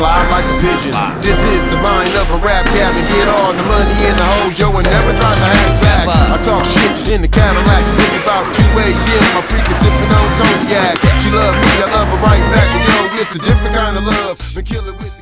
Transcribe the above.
fly like a pigeon. This is the mind of a rap cat, and get all the money in the hoes, yo, and never drive the hatchback. I talk shit in the Cadillac, think about 2 a.m. My freak is sipping on cognac. She love me, I love her right back, and yo, it's a different kind of love. Been killing with